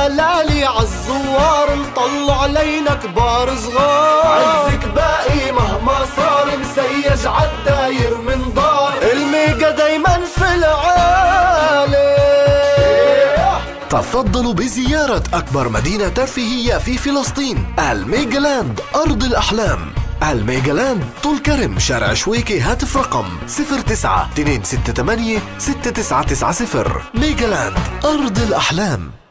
لالي عالزوار نطلع علينا كبار صغار. عزك باقي مهما صار مسيج عالداير من دار، الميجا دايما في العالي. تفضلوا بزيارة أكبر مدينة ترفيهية في فلسطين، الميجالاند أرض الأحلام. الميجالاند طول كرم، شارع شويكي، هاتف رقم 09 268 6990. ميجالاند أرض الأحلام.